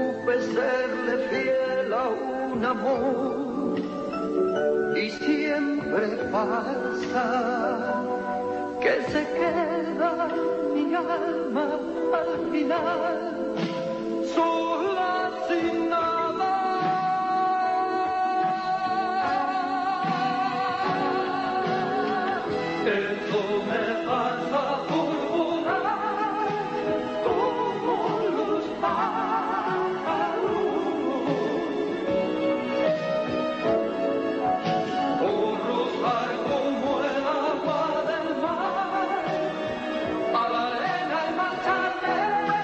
supe serle fiel a un amor y siempre pasa que se queda mi alma al final sola sin nada. Eso me pasa por volar como los pájaros, por rozar como el agua del mar a la arena y marcharme.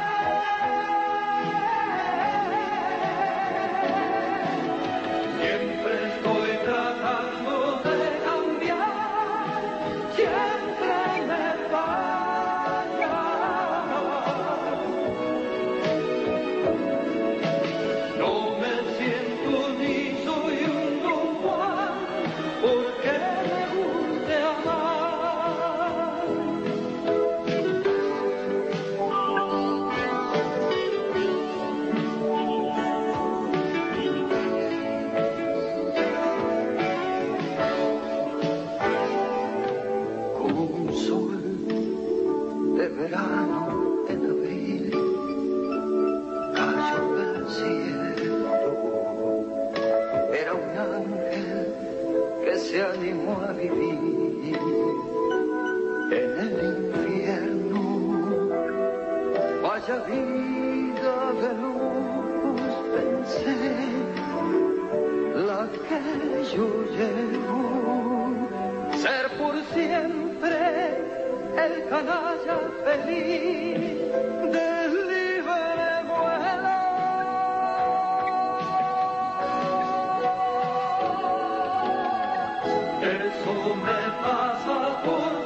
Siempre estoy tratando de cambiar, siempre me falla. No me siento ni soy un Don Juan, porque me guste amar. Como un sol de verano en abril cayó del cielo. Era un ángel que se animó a vivir en el infierno. Vaya vida de luz, pensé, la que yo llevo. Ser por siempre el canalla feliz del libre vuelo. Eso me pasa por